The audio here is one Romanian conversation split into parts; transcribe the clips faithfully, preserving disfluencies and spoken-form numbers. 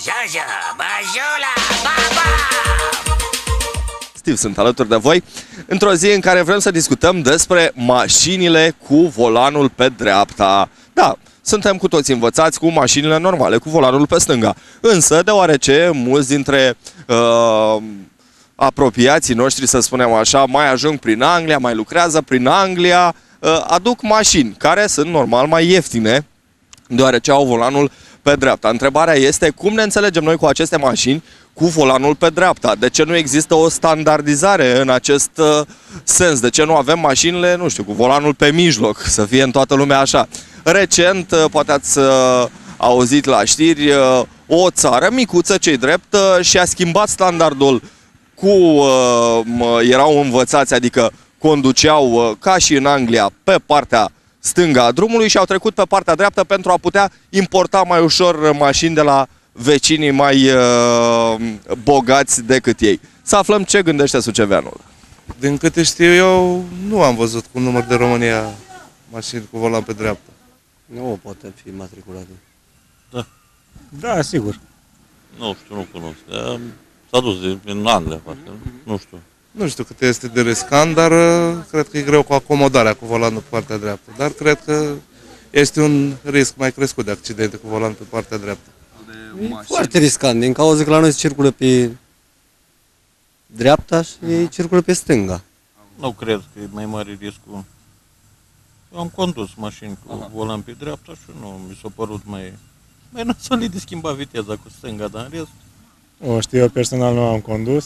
Jojo, Bajula, Baba! Steve, sunt alături de voi într-o zi în care vrem să discutăm despre mașinile cu volanul pe dreapta. Da, suntem cu toți învățați cu mașinile normale, cu volanul pe stânga. Însă, deoarece mulți dintre uh, apropiații noștri, să spunem așa, mai ajung prin Anglia, mai lucrează prin Anglia, uh, aduc mașini care sunt normal mai ieftine, deoarece au volanul pe dreapta. Întrebarea este cum ne înțelegem noi cu aceste mașini cu volanul pe dreapta? De ce nu există o standardizare în acest uh, sens? De ce nu avem mașinile, nu știu, cu volanul pe mijloc, să fie în toată lumea așa? Recent, uh, poate ați uh, auzit la știri, uh, o țară micuță, ce-i drept, uh, și-a schimbat standardul cu, uh, erau învățați, adică conduceau uh, ca și în Anglia pe partea stânga a drumului și au trecut pe partea dreaptă pentru a putea importa mai ușor mașini de la vecinii mai uh, bogați decât ei. Să aflăm ce gândește suceveanul. Din câte știu eu, nu am văzut cu număr de România mașini cu volan pe dreapta. Nu poate fi matriculate. Da. Da, sigur. Nu știu, nu cunosc. S-a dus în Anglia, parcă. Nu știu. Nu știu cât este de riscant, dar cred că e greu cu acomodarea cu volanul pe partea dreaptă. Dar cred că este un risc mai crescut de accidente cu volanul pe partea dreaptă. E foarte riscant, din cauza că la noi se circulă pe dreapta și ei circulă pe stânga. Nu cred că e mai mare riscul. Eu am condus mașini cu Aha. volan pe dreapta și nu mi s-a părut mai... mai nasolit de schimba viteza cu stânga, dar în rest... O știu, eu personal nu am condus.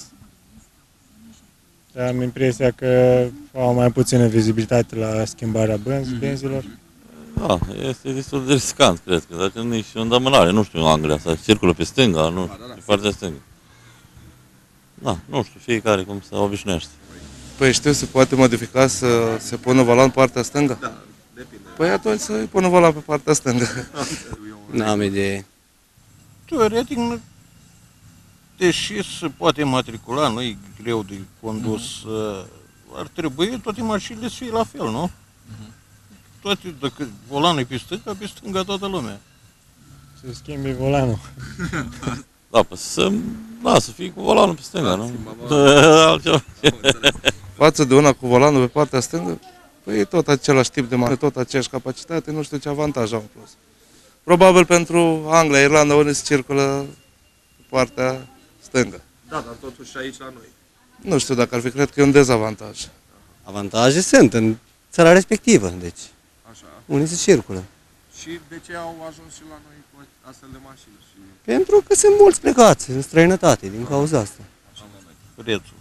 Am impresia că au mai puțină vizibilitate la schimbarea benz, benzilor. Da, este destul de riscant, cred că, dacă nici o îndamânare, nu știu, în Anglia, să circulă pe stânga, nu, da, da, da, pe partea stângă. Da, nu știu, fiecare cum se obișnuiește. Păi știu, se poate modifica să se pună volan pe partea stângă? Da, depinde. Păi atunci să-i pună volan pe partea stângă. N-am idee. Teoretic, deși se poate matricula, nu e greu de condus, mm-hmm. ar trebui toate mașinile să fie la fel, nu? Mm-hmm. Toate, dacă volanul e pe stânga, pe stânga toată lumea. Să schimbi volanul. Da, păi să, da, să fie cu volanul pe stânga, nu? Altceva. Față de una cu volanul pe partea stângă, păi e tot același tip de mașină, tot aceeași capacitate, nu știu ce avantaj au în plus. Probabil pentru Anglia, Irlanda, unde se circulă pe partea stângă. Da, dar totuși aici la noi. Nu știu dacă ar fi, cred că e un dezavantaj. Avantaje sunt în țara respectivă, deci. Așa. Unii se circulă. Și de ce au ajuns și la noi cu astfel de mașini? Și... Pentru că sunt mulți plecați în străinătate, din cauza asta. Prețul.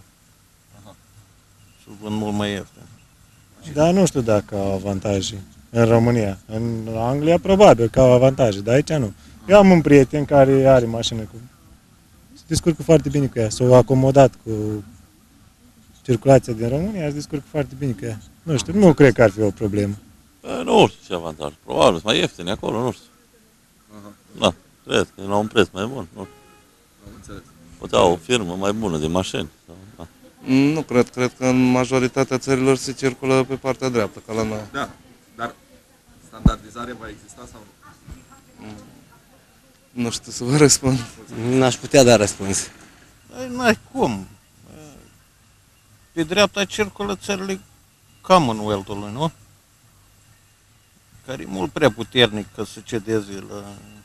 Și vând mult mai ieftin. Dar nu știu dacă au avantaje în România. În Anglia probabil că au avantaje, dar aici nu. Eu am un prieten care are mașină cu... se descurcă foarte bine cu ea. S-a acomodat cu circulația din România, se descurcă foarte bine cu ea. Nu știu, nu cred că ar fi o problemă. Păi, nu știu ce avantaj. Probabil sunt mai ieftine acolo, nu știu. Aha. Da, cred că la un preț mai bun. Nu știu. Poate au o firmă mai bună de mașini. Sau, da. Nu cred, cred că în majoritatea țărilor se circulă pe partea dreaptă, ca la noi. Da, dar standardizare va exista sau nu? Nu știu să vă răspund. N-aș putea da răspuns. N-ai cum. Pe dreapta circulă țările Commonwealth-ului, nu? Care e mult prea puternic ca să cedeze la...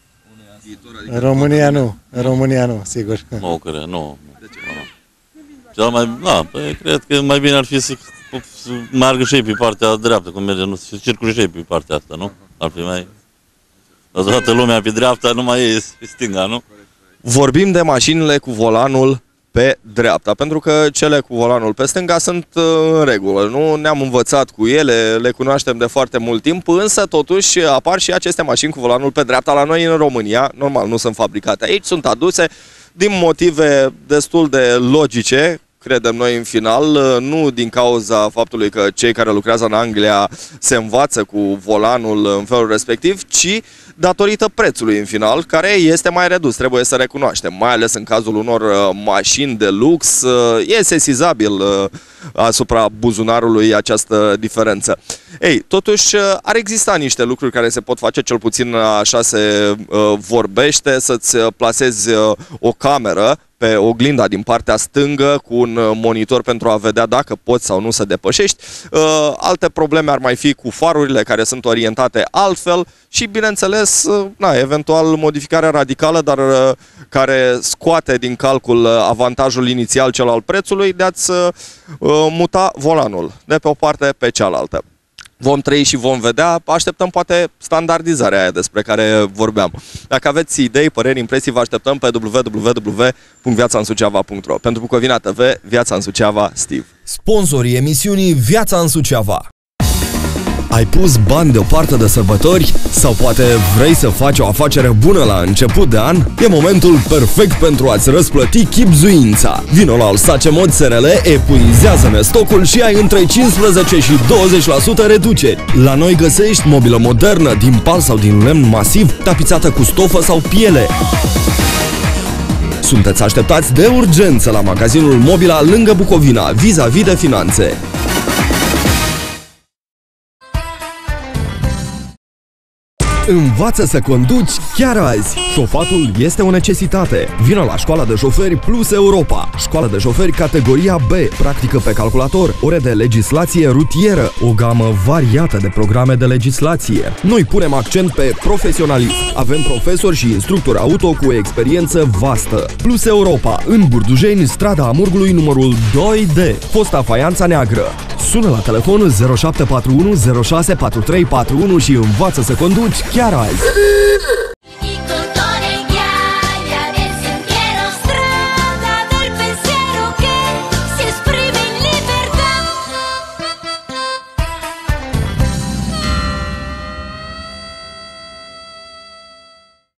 În România nu, în România nu, sigur. Nu, cred, nu. De ce? Nu. Cel mai, da, păi, cred că mai bine ar fi să, să meargă și ei pe partea dreaptă, cum merge, nu, să circule și ei pe partea asta, nu? Ar fi mai... Toată lumea pe dreapta, numai ei pe stânga, nu? Vorbim de mașinile cu volanul pe dreapta, pentru că cele cu volanul pe stânga sunt în regulă. Nu ne-am învățat cu ele, le cunoaștem de foarte mult timp, însă totuși apar și aceste mașini cu volanul pe dreapta la noi în România. Normal, nu sunt fabricate aici, sunt aduse din motive destul de logice, credem noi în final, nu din cauza faptului că cei care lucrează în Anglia se învață cu volanul în felul respectiv, ci datorită prețului în final, care este mai redus, trebuie să recunoaștem, mai ales în cazul unor mașini de lux, e sesizabil asupra buzunarului această diferență. Ei, totuși ar exista niște lucruri care se pot face, cel puțin așa se vorbește, să-ți plasezi o cameră pe oglinda din partea stângă cu un monitor pentru a vedea dacă poți sau nu să depășești. Alte probleme ar mai fi cu farurile care sunt orientate altfel și, bineînțeles, na, eventual modificarea radicală, dar care scoate din calcul avantajul inițial, cel al prețului, de a-ți muta volanul de pe o parte pe cealaltă. Vom trăi și vom vedea, așteptăm poate standardizarea aia despre care vorbeam. Dacă aveți idei, păreri, impresii, vă așteptăm pe w w w punct viața în suceava punct ro. Pentru Bucovina T V, Viața în Suceava, Steve. Sponsorii emisiunii Viața în Suceava. Ai pus bani deoparte de sărbători? Sau poate vrei să faci o afacere bună la început de an? E momentul perfect pentru a-ți răsplăti chibzuința. Vino la Alsace Mod S R L, epuizează-ne stocul și ai între cincisprezece și douăzeci la sută reduceri. La noi găsești mobilă modernă, din pal sau din lemn masiv, tapizată cu stofă sau piele. Sunteți așteptați de urgență la magazinul Mobila lângă Bucovina, vis-a-vis de finanțe. Învață să conduci chiar azi! Șofatul este o necesitate. Vino la Școala de Șoferi Plus Europa. Școala de șoferi categoria B. Practică pe calculator, ore de legislație rutieră, o gamă variată de programe de legislație. Noi punem accent pe profesionalism. Avem profesori și instructori auto cu experiență vastă. Plus Europa, în Burdujeni, strada Amurgului numărul doi D. Fosta Faianța Neagră. Sună la telefon zero șapte patru unu zero șase patru trei patru unu și învață să conduci chiar azi!